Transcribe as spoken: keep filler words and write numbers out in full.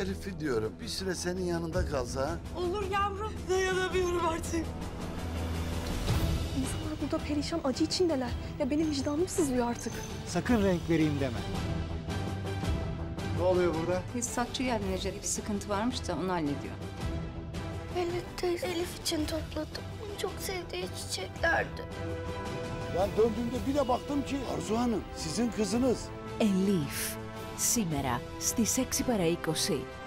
Elif'i diyorum. Bir süre senin yanında kalsa ha? Olur yavrum. Dayanamıyorum artık. İnsanlar burada perişan, acı içindeler. Ya benim vicdanım sızlıyor artık. Sakın renk vereyim deme. Ne oluyor burada? Tesisatçı geldi Necati. Bir sıkıntı varmış da onu hallediyor. Elif teyze Elif için topladım. Onu çok sevdiği çiçeklerdi. Ben döndüğümde bir de baktım ki Arzu Hanım sizin kızınız. Elif, σήμερα στις έξι παρά είκοσι.